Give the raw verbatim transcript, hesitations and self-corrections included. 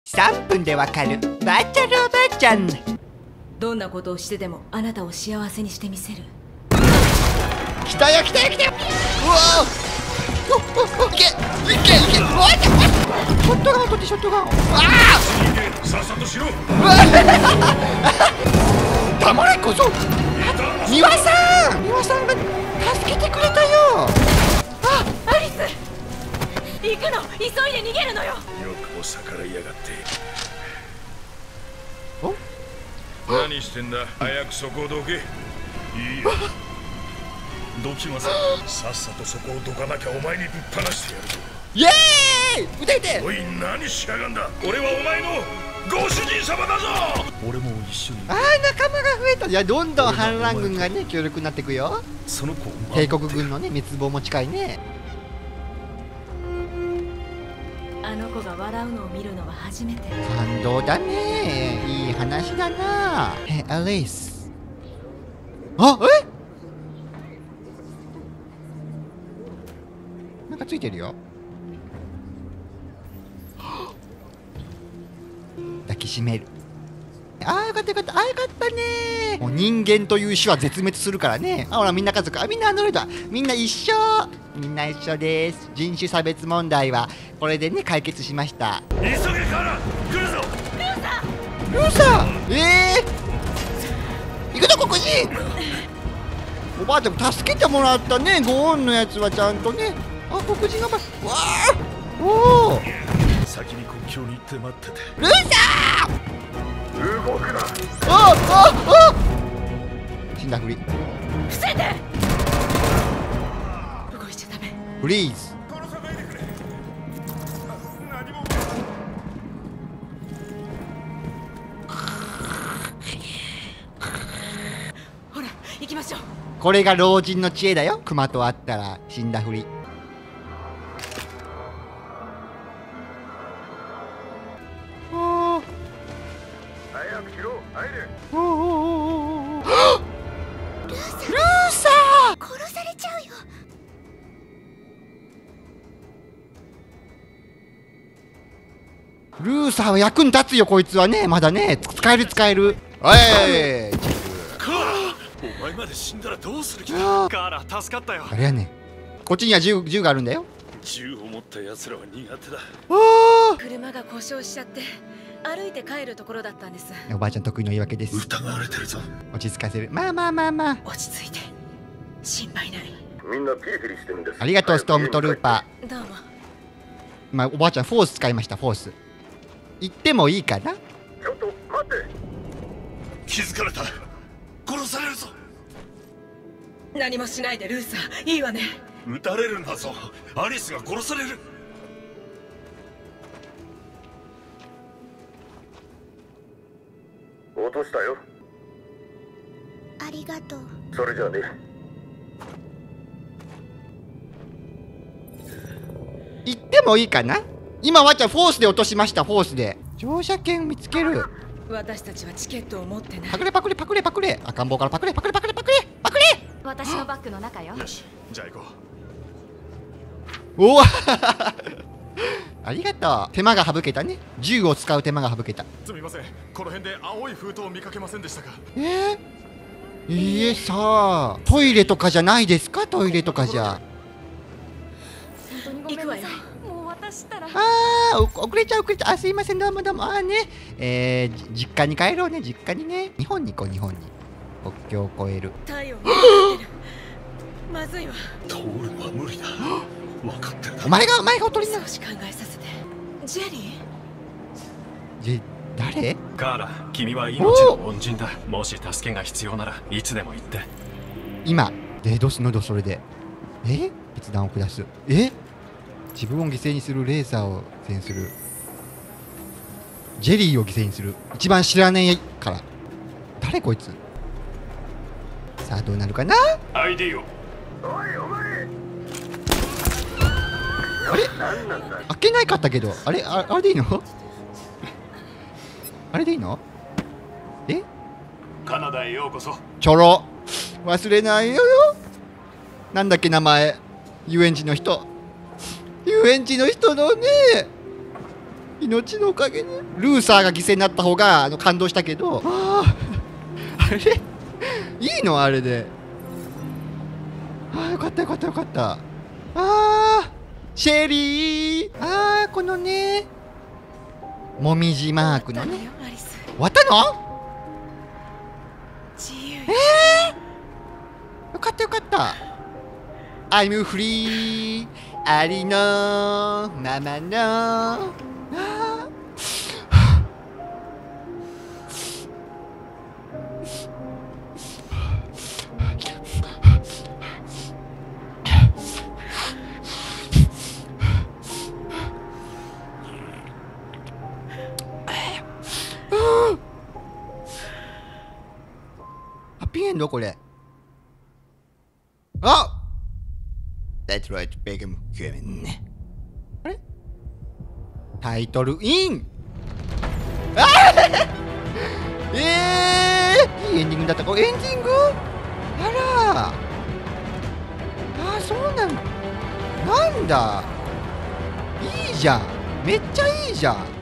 さんぷんでわかるバーチャルおばあちゃん。 どんなことをしてでもあなたを幸せにしてみせる。 来たよ来たよ来たよ。うわおおおいけいけいけ。うわショットガンを取ってショットガンを。ああさっさとしろ。 黙れ小僧。丹羽さん丹羽さんが助けてくれたよ。 あ、アリス行くの、急いで逃げるのよ。 よくも逆らいやがって。 お何してんだ。早くそこをどけ。いいよ。どきます。さっさとそこをどかなきゃお前にぶっ放してやるぞ。 イエーイ。撃て撃て。 おい、何しやがんだ。俺はお前のご主人様だぞ。俺も一緒に。 ああ仲間が増えた。いやどんどん反乱軍がね強力になっていくよ。 その子帝国軍のね滅亡も近いね。 あの子が笑うのを見るのは初めて。 感動だね。いい話だな。えアレイス。あえなんかついてるよ。抱きしめる。ああよかったよかった。ああよかったね。もう人間という種は絶滅するからね。あほらみんな家族。あみんなアンドロイドだ。みんな一緒。みんな一緒です。人種差別問題はこれでね解決しました。 急げカラ来るぞ。 ルーサーええー、行くぞ黒人。おばあちゃん助けてもらったね。ゴーンのやつはちゃんとね。あ黒人がわあおお先に国境に行って待ってて。 ルーサー動くな。 あああ死んだふり。 伏せて。動いちゃダメ。 フリーズ。 殺さないでくれ。何も。 ほら行きましょう。 これが老人の知恵だよ。熊と会ったら死んだふり。 早くしろ。入れ。 おおおおおおルーサー殺されちゃうよ。 ルーサーは役に立つよ。こいつはねまだね使える使える。おいお前まで死んだらどうする気だ。カーラ助かったよ。 あれやねんこっちには銃銃があるんだよ。 銃を持った奴らは苦手だ。 あ車が故障しちゃって歩いて帰るところだったんです。 おばあちゃん得意の言い訳です。 疑われてるぞ。 落ち着かせる。まあまあまあまあ落ち着いて。心配ない。 みんなピリピリしてるんです。 ありがとうストームトルーパどうも。 ー。まあおばあちゃんフォース使いました。フォース行ってもいいかな。 ちょっと待って。気づかれた。殺されるぞ。 何もしないでルーサー。いいわね。 撃たれるんだぞ。アリスが殺される。落としたよ。 ありがとう。 それじゃあね。 行ってもいいかな。今わっちゃんフォースで落としました。フォースで乗車券見つける。 私たちはチケットを持ってない。 パクレパクレパクレパクレ。赤ん坊からパクレパクレパクレパクレパクレ。 私のバッグの中よ。 よし、じゃあ行こおおありがとう。手間が省けたね。銃を使う手間が省けた。 う。すみません。この辺で青い封筒を見かけませんでしたか。 えー、いいえさあトイレとかじゃないですか。トイレとかじゃ。 本当にごめんなさい。もう渡したら。 ああ遅れちゃう遅れちゃう。あすいませんどうもどうも。ああねえー、実家に帰ろうね。実家にね。日本に行こう日本に。国境を越える。 太陽が当たってる。まずいわ。 通るのは無理だ。分かってるだろ。 お前がお前がおとりになる。 少し考えさせて。ジェリー。 じ誰。 カーラ、君は命の恩人だ。もし助けが必要ならいつでも言って。 今でどうすんのどそれで。え決断を下す。え自分を犠牲にする。レーザーを犠牲にする。ジェリーを犠牲にする。一番知らねえから誰こいつ。さあどうなるかな。 アイディー を。 おいお前。 あれ何なんだ。 開けないかったけどあれ あ, あれでいいのあれでいいの。えカナダへようこそ。 ちょろ忘れないよよ。なんだっけ名前。遊園地の人遊園地の人のね命のおかげでルーサーが犠牲になった方があの感動したけど、あああれいいのあれで。ああよかったよかったよかった。ああシェリー、ああこのねもみじマークのねアリス、 終わったの？ 自由よ。 えー、よかったよかった。I'm free ありのままの。あハッピーエンドこれ。あThat's right, Beckham Kevin。あれタイトルイン。あえー、いいエンディングだったか。エンディングあらあーそうなんなんだ。いいじゃん、めっちゃいいじゃん。